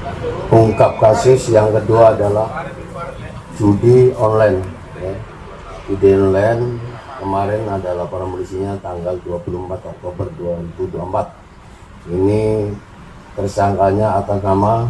ungkap kasus yang kedua adalah judi online. Judi online kemarin ada laporan polisinya tanggal 24 Oktober 2024. Ini tersangkanya atas nama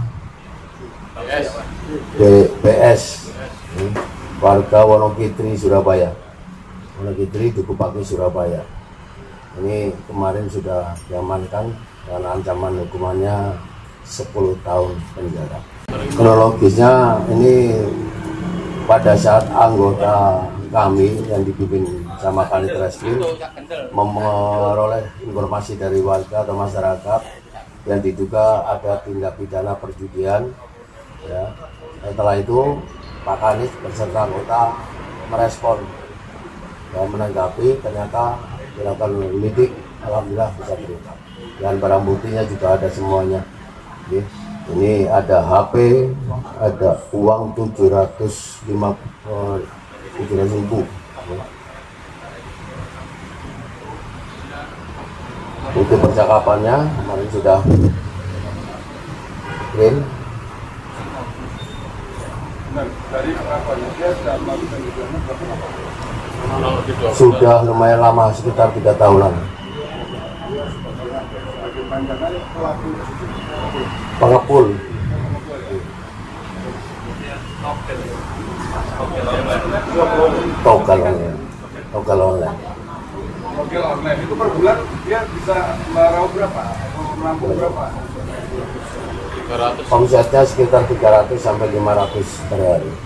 BS, warga Wonokitri, Surabaya. Wonokitri, Duku Paki, Surabaya. Ini kemarin sudah diamankan dan ancaman hukumannya 10 tahun penjara. Kronologisnya ini pada saat anggota kami yang dipimpin sama Kanit Reskrim memperoleh informasi dari warga atau masyarakat yang diduga ada tindak pidana perjudian. Ya. Setelah itu Pak Kanit beserta anggota merespon dan menanggapi, ternyata dilakukan lidik, alhamdulillah bisa terungkap. Dan barang buktinya juga ada semuanya. Ini ada HP, ada uang 700.000. Bukti percakapannya kemarin sudah print. Sudah lumayan lama, sekitar 3 tahunan. Pengepul. Togel online. Togel online. Togel online itu per bulan dia bisa meraup berapa? Menampung berapa? Omsetnya sekitar 300 sampai 500 per hari.